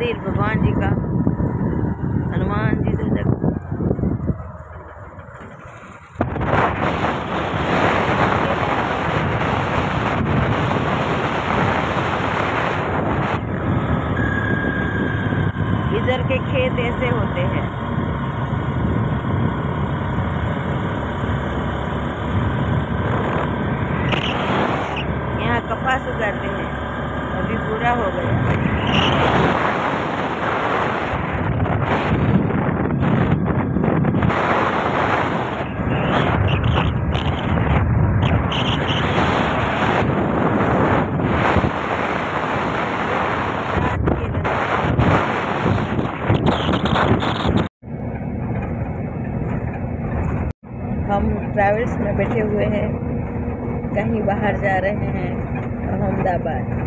मंदिर भगवान जी का, हनुमान जी तो जगह। इधर के खेत ऐसे होते हैं। यहाँ कपास उगाते हैं, अभी पूरा हो गया। हम ट्रैवल्स में बैठे हुए हैं, कहीं बाहर जा रहे हैं, अहमदाबाद।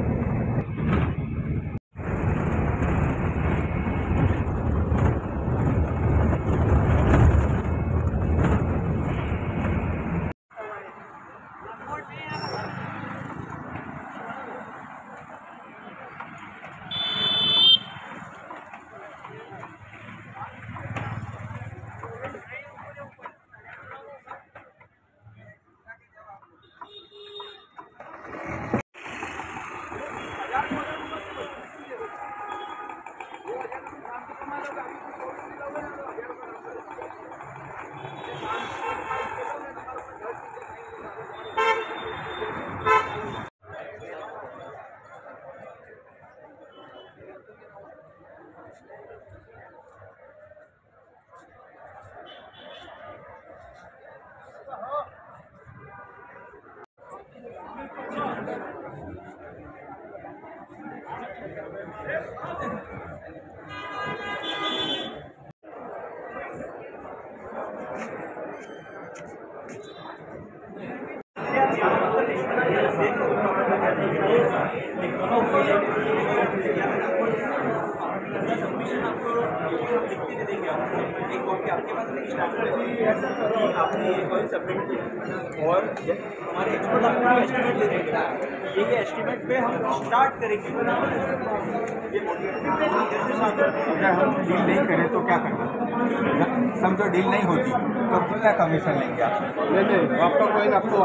एक कॉपी आपके पास आपने ये कॉल सबमिट किया और हमारे एक्सपर्ट आपको एस्टिमेट दे देंगे। ये एस्टिमेट पे हम स्टार्ट करेंगे। अगर हम डील नहीं करें तो क्या करना? समझो डील नहीं होती तो कितना कमीशन लेंगे आप? नहीं आपका कोई आपको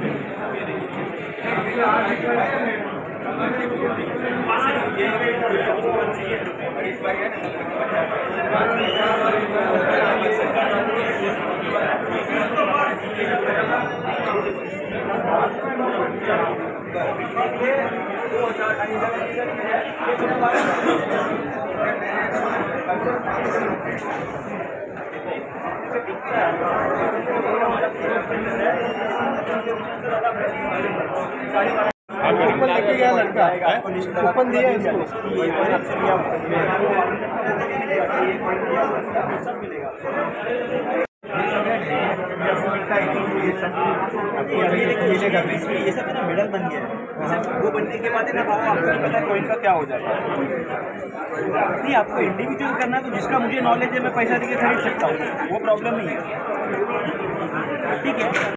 कूपन लेके गया लड़का, कूपन दिया इसको। ये सब मेरा मेडल बन गया है। वो बनने के बाद ना भाव आपको नहीं पता कॉइन का क्या हो जाता है। नहीं आपको इंडिविजुअल करना तो जिसका मुझे नॉलेज है मैं पैसा देके खरीद सकता हूँ, वो प्रॉब्लम नहीं है। ठीक है।